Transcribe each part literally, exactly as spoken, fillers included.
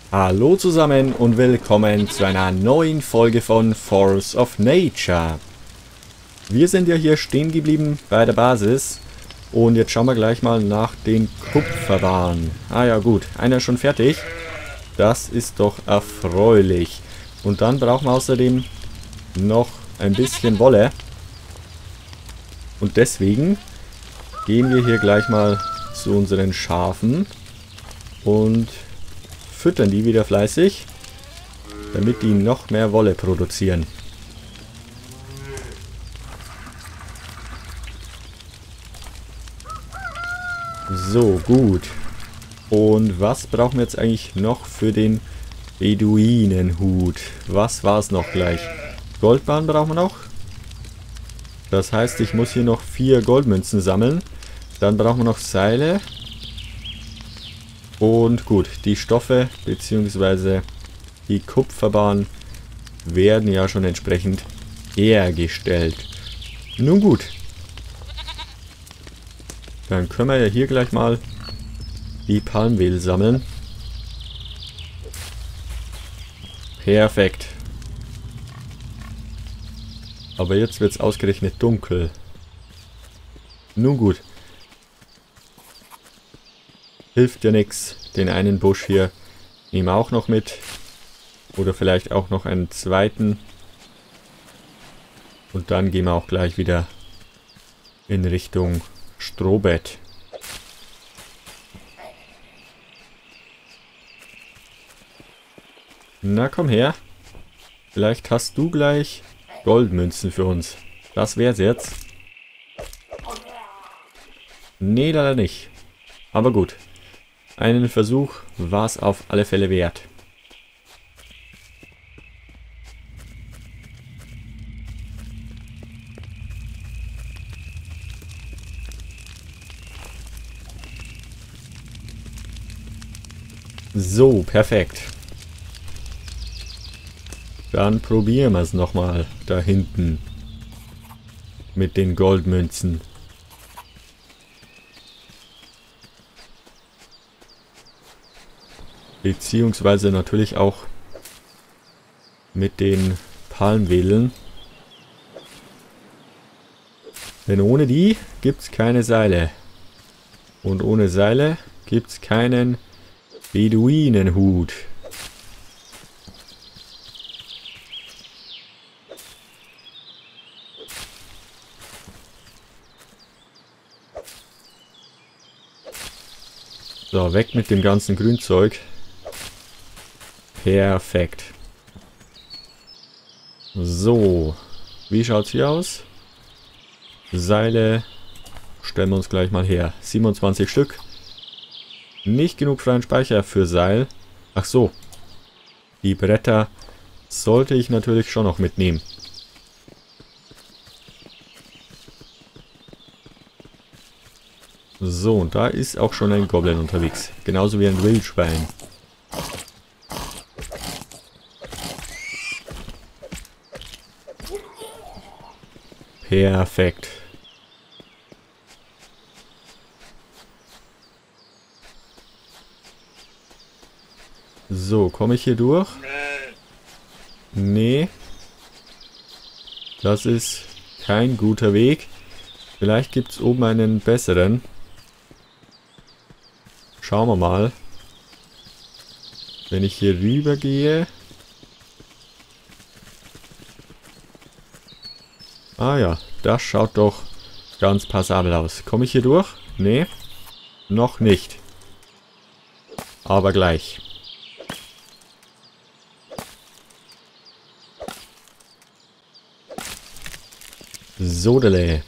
Hallo zusammen und willkommen zu einer neuen Folge von Force of Nature. Wir sind ja hier stehen geblieben bei der Basis und jetzt schauen wir gleich mal nach den Kupferbahnen. Ah ja gut, einer ist schon fertig. Das ist doch erfreulich. Und dann brauchen wir außerdem noch ein bisschen Wolle. Und deswegen gehen wir hier gleich mal zu unseren Schafen und füttern die wieder fleißig, damit die noch mehr Wolle produzieren. So, gut. Und was brauchen wir jetzt eigentlich noch für den Beduinenhut? Was war es noch gleich? Goldbahn brauchen wir noch. Das heißt, ich muss hier noch vier Goldmünzen sammeln. Dann brauchen wir noch Seile. Und gut, die Stoffe bzw. die Kupferbahn werden ja schon entsprechend hergestellt. Nun gut. Dann können wir ja hier gleich mal die Palmmehl sammeln. Perfekt. Aber jetzt wird es ausgerechnet dunkel. Nun gut. Hilft ja nichts. Den einen Busch hier nehmen wir auch noch mit. Oder vielleicht auch noch einen zweiten. Und dann gehen wir auch gleich wieder in Richtung Strohbett. Na komm her. Vielleicht hast du gleich Goldmünzen für uns. Das wär's jetzt. Nee, leider nicht. Aber gut. Einen Versuch war es auf alle Fälle wert. So, perfekt. Dann probieren wir es nochmal da hinten mit den Goldmünzen. Beziehungsweise natürlich auch mit den Palmwedeln. Denn ohne die gibt es keine Seile. Und ohne Seile gibt es keinen Beduinenhut. So, weg mit dem ganzen Grünzeug. Perfekt. So, wie schaut's hier aus? Seile stellen wir uns gleich mal her. siebenundzwanzig Stück. Nicht genug freien Speicher für Seil. Ach so. Die Bretter sollte ich natürlich schon noch mitnehmen. So, und da ist auch schon ein Goblin unterwegs. Genauso wie ein Wildschwein. Perfekt. So, komme ich hier durch? Nee. Das ist kein guter Weg. Vielleicht gibt es oben einen besseren. Schauen wir mal. Wenn ich hier rüber gehe. Ah ja, das schaut doch ganz passabel aus. Komme ich hier durch? Nee, noch nicht. Aber gleich. Sodele.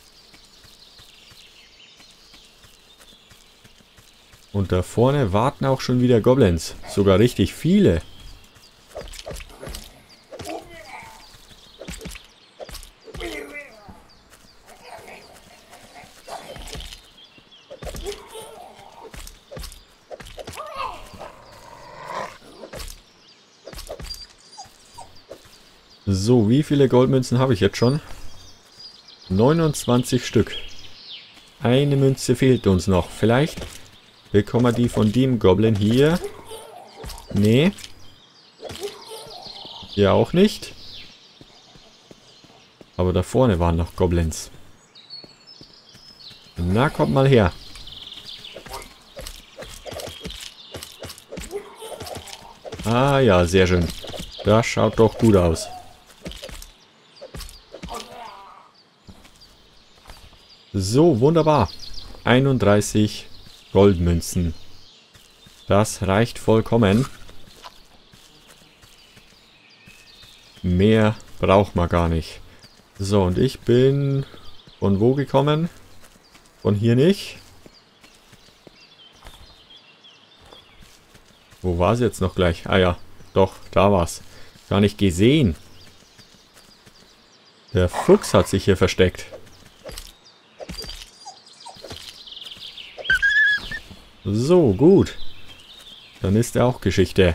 Und da vorne warten auch schon wieder Goblins. Sogar richtig viele. So, wie viele Goldmünzen habe ich jetzt schon? neunundzwanzig Stück. Eine Münze fehlt uns noch. Vielleicht bekommen wir die von dem Goblin hier. Nee. Hier auch nicht. Aber da vorne waren noch Goblins. Na, kommt mal her. Ah ja, sehr schön. Das schaut doch gut aus. So, wunderbar. einunddreißig Goldmünzen. Das reicht vollkommen. Mehr braucht man gar nicht. So, und ich bin von wo gekommen? Von hier nicht. Wo war sie jetzt noch gleich? Ah ja, doch, da war's. Gar nicht gesehen. Der Fuchs hat sich hier versteckt. So, gut. Dann ist er auch Geschichte.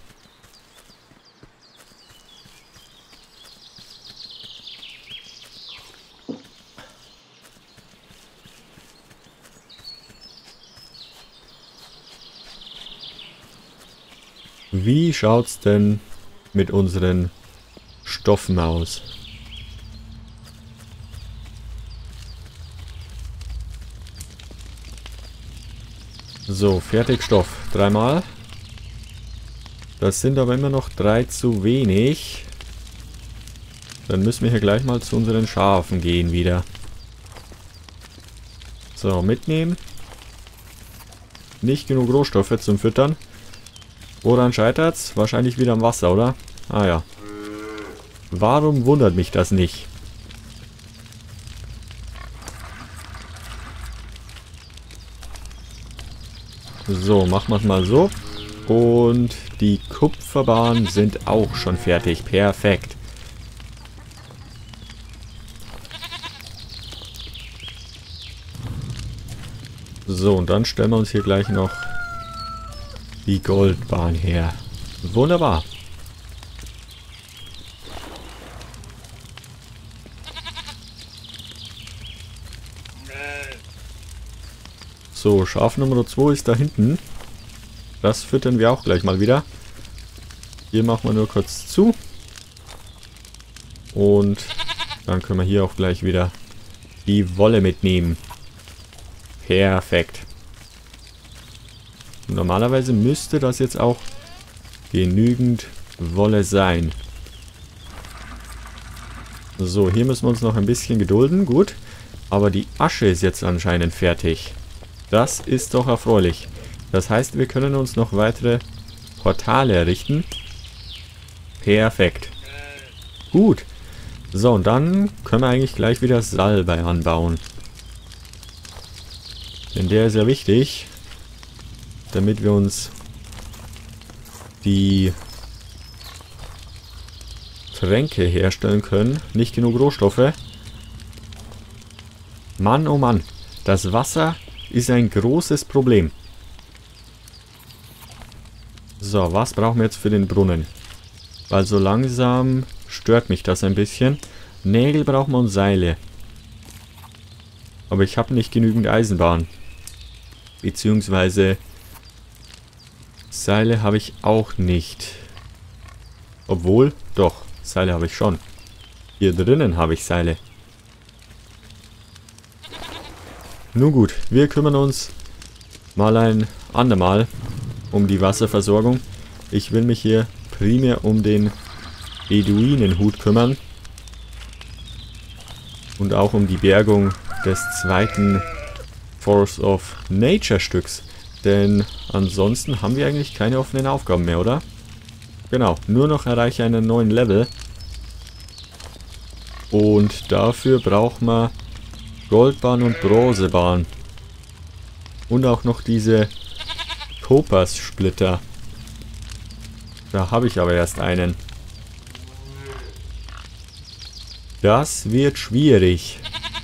Wie schaut's denn mit unseren Stoffen aus? So, Fertigstoff. Dreimal. Das sind aber immer noch drei zu wenig. Dann müssen wir hier gleich mal zu unseren Schafen gehen wieder. So, mitnehmen. Nicht genug Rohstoffe zum Füttern. Woran scheitert's? Wahrscheinlich wieder am Wasser, oder? Ah ja. Warum wundert mich das nicht? So, machen wir es mal so. Und die Kupferbahnen sind auch schon fertig. Perfekt. So, und dann stellen wir uns hier gleich noch die Goldbahn her. Wunderbar. So, Schaf Nummer zwei ist da hinten. Das füttern wir auch gleich mal wieder. Hier machen wir nur kurz zu. Und dann können wir hier auch gleich wieder die Wolle mitnehmen. Perfekt. Normalerweise müsste das jetzt auch genügend Wolle sein. So, hier müssen wir uns noch ein bisschen gedulden. Gut. Aber die Asche ist jetzt anscheinend fertig. Das ist doch erfreulich. Das heißt, wir können uns noch weitere Portale errichten. Perfekt. Gut. So, und dann können wir eigentlich gleich wieder Salbei anbauen. Denn der ist ja wichtig, damit wir uns die Tränke herstellen können. Nicht genug Rohstoffe. Mann, oh Mann. Das Wasser ist ein großes Problem. So, was brauchen wir jetzt für den Brunnen? Weil so langsam stört mich das ein bisschen. Nägel brauchen wir und Seile. Aber ich habe nicht genügend Eisenbahn. Beziehungsweise Seile habe ich auch nicht. Obwohl, doch, Seile habe ich schon. Hier drinnen habe ich Seile. Nun gut, wir kümmern uns mal ein andermal um die Wasserversorgung. Ich will mich hier primär um den Beduinenhut kümmern. Und auch um die Bergung des zweiten Force of Nature Stücks. Denn ansonsten haben wir eigentlich keine offenen Aufgaben mehr, oder? Genau, nur noch erreiche einen neuen Level. Und dafür braucht man Goldbahn und Bronzebahn. Und auch noch diese Topaz-Splitter. Da habe ich aber erst einen. Das wird schwierig.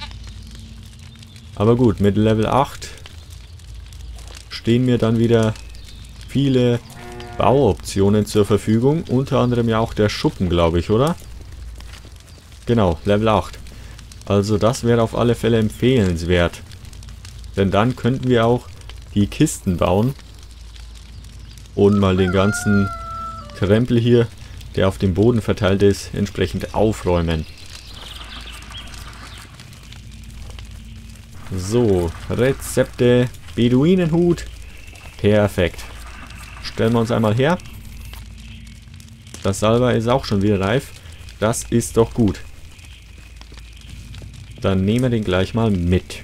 Aber gut, mit Level acht stehen mir dann wieder viele Bauoptionen zur Verfügung. Unter anderem ja auch der Schuppen, glaube ich, oder? Genau, Level acht. Also das wäre auf alle Fälle empfehlenswert. Denn dann könnten wir auch die Kisten bauen. und mal den ganzen Krempel hier, der auf dem Boden verteilt ist, entsprechend aufräumen. So, Rezepte, Beduinenhut, perfekt. Stellen wir uns einmal her. Das Salbei ist auch schon wieder reif. Das ist doch gut. Dann nehmen wir den gleich mal mit.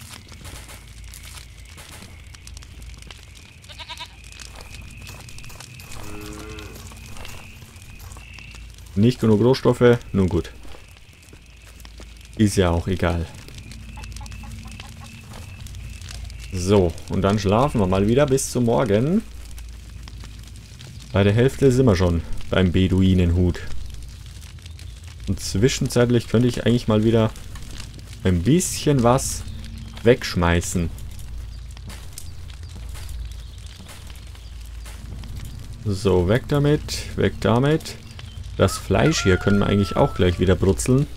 Nicht genug Rohstoffe, nun gut. Ist ja auch egal. So, und dann schlafen wir mal wieder bis zum Morgen. Bei der Hälfte sind wir schon beim Beduinenhut. Und zwischenzeitlich könnte ich eigentlich mal wieder ein bisschen was wegschmeißen. So, weg damit, weg damit. Das Fleisch hier können wir eigentlich auch gleich wieder brutzeln.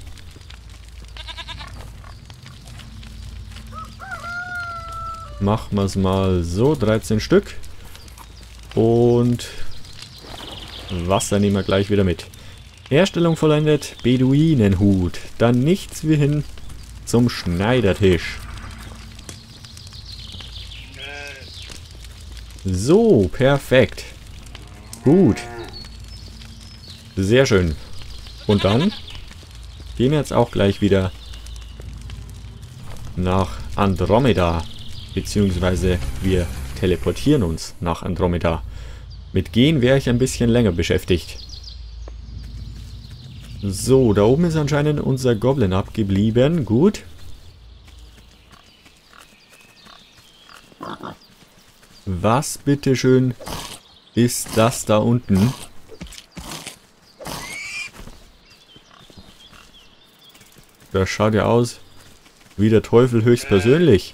Machen wir es mal so, dreizehn Stück. Und Wasser nehmen wir gleich wieder mit. Herstellung vollendet, Beduinenhut. Dann nichts wie hin zum Schneidertisch. So, perfekt. Gut. Sehr schön. Und dann gehen wir jetzt auch gleich wieder nach Andromeda. Beziehungsweise wir teleportieren uns nach Andromeda. Mit Gehen wäre ich ein bisschen länger beschäftigt. So, da oben ist anscheinend unser Goblin abgeblieben. Gut. Was bitteschön ist das da unten? Das schaut ja aus wie der Teufel höchstpersönlich.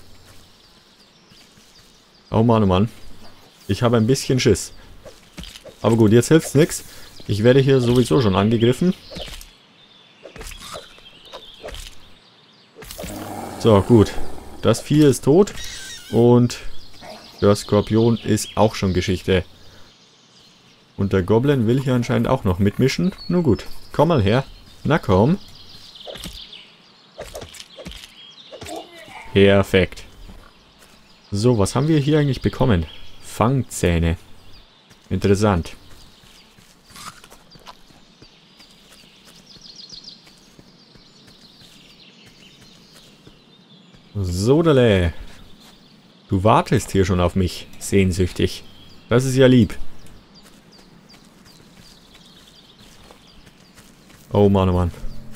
Oh Mann, oh Mann. Ich habe ein bisschen Schiss. Aber gut, jetzt hilft's nichts. Ich werde hier sowieso schon angegriffen. So, gut. Das Vieh ist tot. Und der Skorpion ist auch schon Geschichte. Und der Goblin will hier anscheinend auch noch mitmischen. Nun gut, komm mal her. Na komm. Perfekt. So, was haben wir hier eigentlich bekommen? Fangzähne. Interessant. Sodale. Du wartest hier schon auf mich. Sehnsüchtig. Das ist ja lieb. Oh Mann, oh Mann.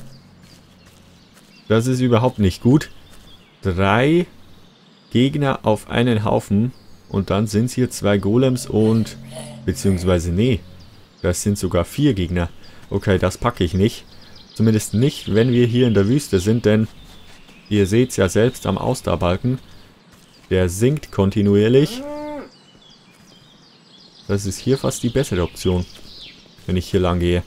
Das ist überhaupt nicht gut. Drei Gegner auf einen Haufen. Und dann sind es hier zwei Golems und... Beziehungsweise, nee. Das sind sogar vier Gegner. Okay, das packe ich nicht. Zumindest nicht, wenn wir hier in der Wüste sind, denn... Ihr seht es ja selbst am Ausdauerbalken. Der sinkt kontinuierlich. Das ist hier fast die bessere Option. Wenn ich hier lang gehe.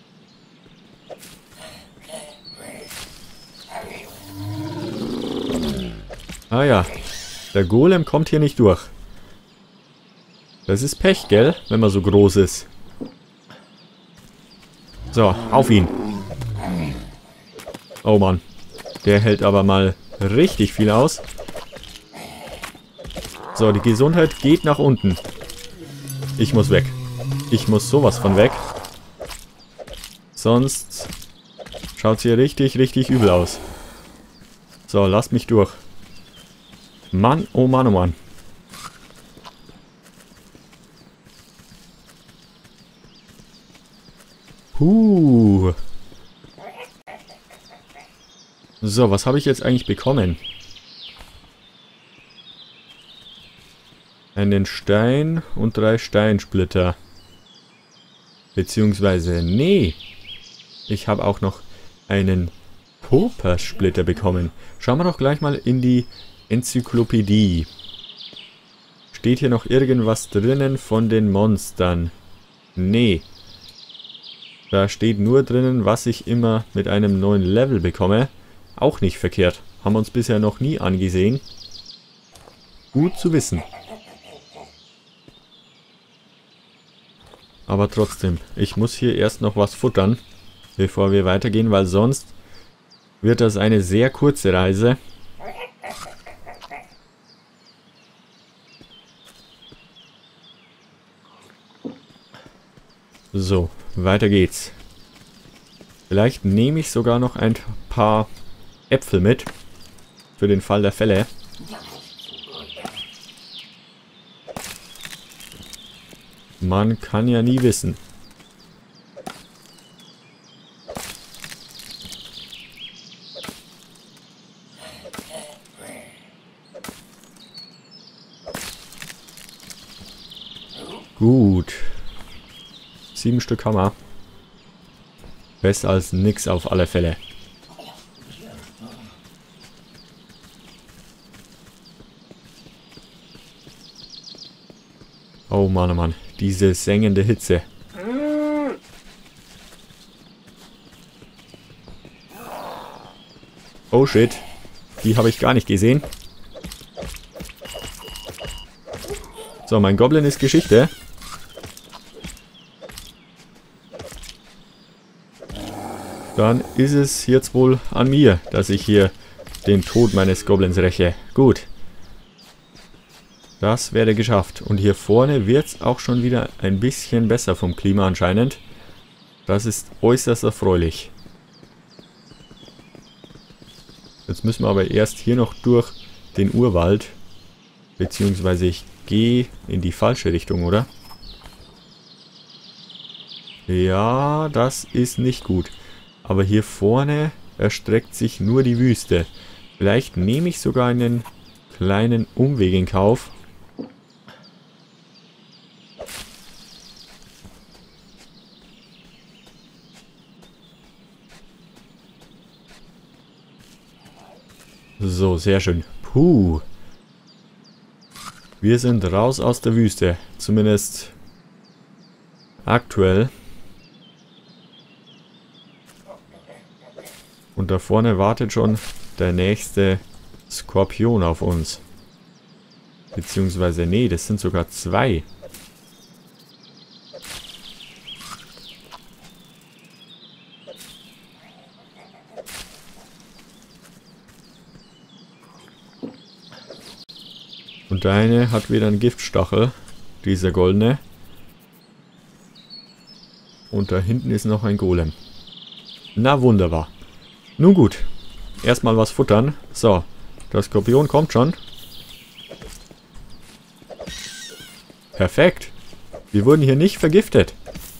Ah ja. Der Golem kommt hier nicht durch. Das ist Pech, gell? Wenn man so groß ist. So, auf ihn. Oh Mann. Der hält aber mal richtig viel aus. So, die Gesundheit geht nach unten. Ich muss weg. Ich muss sowas von weg. Sonst schaut es hier richtig, richtig übel aus. So, lasst mich durch. Mann, oh Mann, oh Mann. Huh. So, was habe ich jetzt eigentlich bekommen? Einen Stein und drei Steinsplitter. Beziehungsweise, nee. Ich habe auch noch einen Purpursplitter bekommen. Schauen wir doch gleich mal in die Enzyklopädie. Steht hier noch irgendwas drinnen von den Monstern? Nee. Da steht nur drinnen, was ich immer mit einem neuen Level bekomme. Auch nicht verkehrt. Haben wir uns bisher noch nie angesehen. Gut zu wissen. Aber trotzdem, ich muss hier erst noch was futtern, bevor wir weitergehen, weil sonst wird das eine sehr kurze Reise. So, weiter geht's. Vielleicht nehme ich sogar noch ein paar Äpfel mit, für den Fall der Fälle. Man kann ja nie wissen. Gut. Sieben Stück Hammer. Besser als nix auf alle Fälle. Oh Mann, oh Mann. Diese sengende Hitze. Oh shit. Die habe ich gar nicht gesehen. So, mein Goblin ist Geschichte. Dann ist es jetzt wohl an mir, dass ich hier den Tod meines Goblins räche. Gut. Das werde geschafft. Und hier vorne wird es auch schon wieder ein bisschen besser vom Klima anscheinend. Das ist äußerst erfreulich. Jetzt müssen wir aber erst hier noch durch den Urwald. Beziehungsweise ich gehe in die falsche Richtung, oder? Ja, das ist nicht gut. Aber hier vorne erstreckt sich nur die Wüste. Vielleicht nehme ich sogar einen kleinen Umweg in Kauf. So, sehr schön. Puh. Wir sind raus aus der Wüste. Zumindest aktuell. Und da vorne wartet schon der nächste Skorpion auf uns. Beziehungsweise, nee, das sind sogar zwei. Und deine hat wieder einen Giftstachel, dieser goldene. Und da hinten ist noch ein Golem. Na wunderbar. Nun gut, erstmal was futtern. So, der Skorpion kommt schon. Perfekt. Wir wurden hier nicht vergiftet.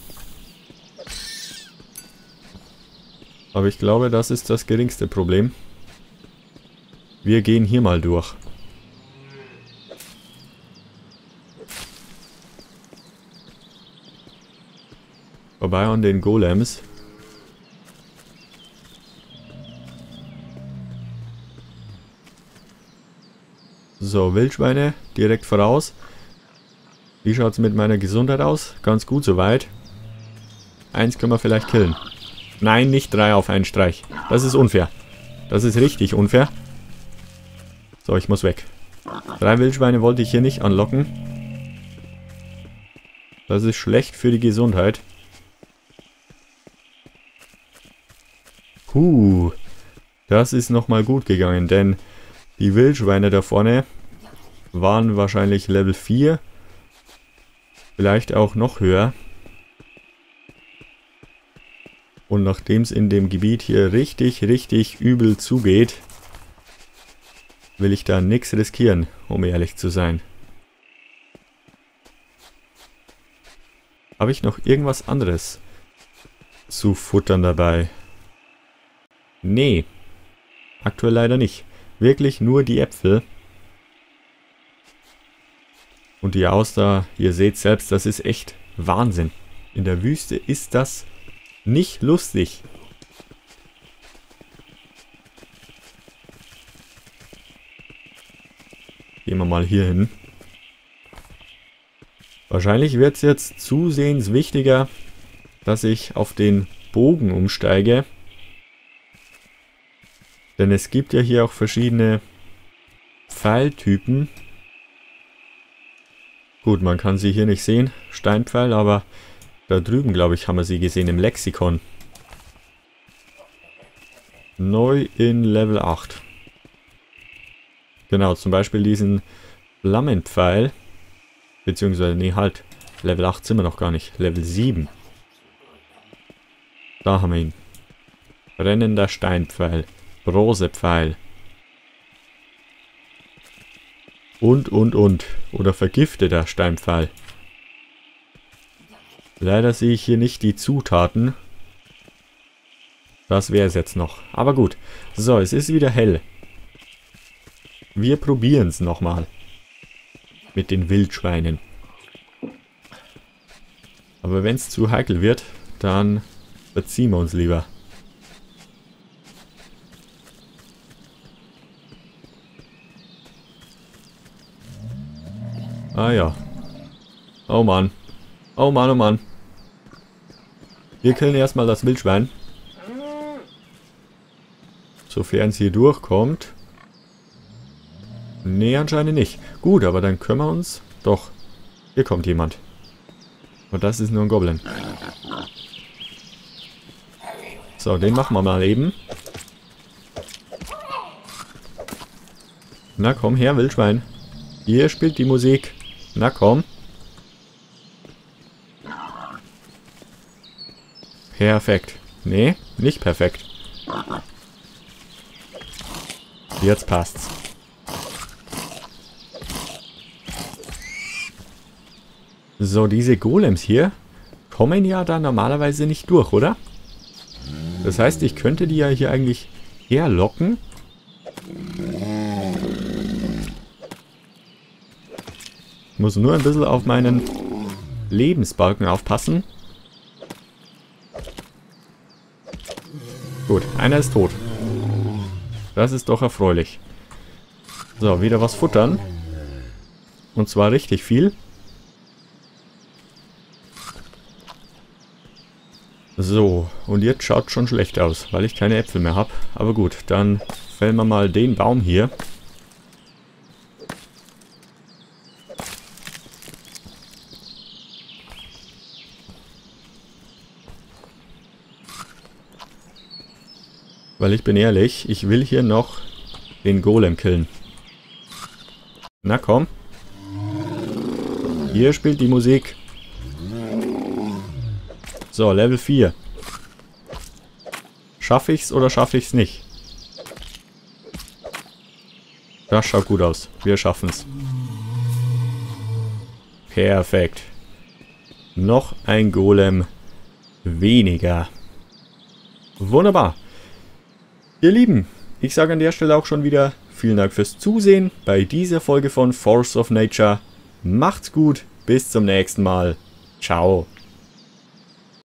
Aber ich glaube, das ist das geringste Problem. Wir gehen hier mal durch. Vorbei an den Golems. So, Wildschweine direkt voraus. Wie schaut es mit meiner Gesundheit aus? Ganz gut soweit. Eins können wir vielleicht killen. Nein, nicht drei auf einen Streich. Das ist unfair. Das ist richtig unfair. So, ich muss weg. Drei Wildschweine wollte ich hier nicht anlocken. Das ist schlecht für die Gesundheit. Puh. Das ist nochmal gut gegangen, denn die Wildschweine da vorne waren wahrscheinlich Level vier. Vielleicht auch noch höher. Und nachdem es in dem Gebiet hier richtig, richtig übel zugeht, will ich da nichts riskieren, um ehrlich zu sein. Habe ich noch irgendwas anderes zu futtern dabei? Nee. Aktuell leider nicht. Wirklich nur die Äpfel. Und die Auster, ihr seht selbst, das ist echt Wahnsinn. In der Wüste ist das nicht lustig. Gehen wir mal hier hin. Wahrscheinlich wird es jetzt zusehends wichtiger, dass ich auf den Bogen umsteige. Denn es gibt ja hier auch verschiedene Pfeiltypen. Gut, man kann sie hier nicht sehen, Steinpfeil, aber Da drüben, glaube ich, haben wir sie gesehen im Lexikon. Neu in Level acht. Genau, zum Beispiel diesen Flammenpfeil. Beziehungsweise, nee, halt. Level acht sind wir noch gar nicht. Level sieben. Da haben wir ihn. Brennender Steinpfeil. Brosepfeil. Und, und, und. Oder vergifteter Steinpfeil. Leider sehe ich hier nicht die Zutaten. Das wäre es jetzt noch. Aber gut. So, es ist wieder hell. Wir probieren es nochmal. Mit den Wildschweinen. Aber wenn es zu heikel wird, dann verziehen wir uns lieber. Ah ja. Oh Mann. Oh Mann, oh Mann. Wir killen erstmal das Wildschwein. Sofern es hier durchkommt. Nee, anscheinend nicht. Gut, aber dann können wir uns... Doch. Hier kommt jemand. Und das ist nur ein Goblin. So, den machen wir mal eben. Na komm her, Wildschwein. Hier spielt die Musik. Na komm. Perfekt. Nee, nicht perfekt. Jetzt passt's. So, diese Golems hier kommen ja da normalerweise nicht durch, oder? Das heißt, ich könnte die ja hier eigentlich herlocken. Muss nur ein bisschen auf meinen Lebensbalken aufpassen. Gut, einer ist tot. Das ist doch erfreulich. So, wieder was futtern. Und zwar richtig viel. So, und jetzt schaut schon schlecht aus, weil ich keine Äpfel mehr habe. Aber gut, dann fällen wir mal den Baum hier. Weil ich bin ehrlich, ich will hier noch den Golem killen. Na komm. Hier spielt die Musik. So, Level vier. Schaffe ich's oder schaffe ich's nicht? Das schaut gut aus. Wir schaffen's. Perfekt. Noch ein Golem weniger. Wunderbar. Ihr Lieben, ich sage an der Stelle auch schon wieder vielen Dank fürs Zusehen bei dieser Folge von Force of Nature. Macht's gut, bis zum nächsten Mal. Ciao.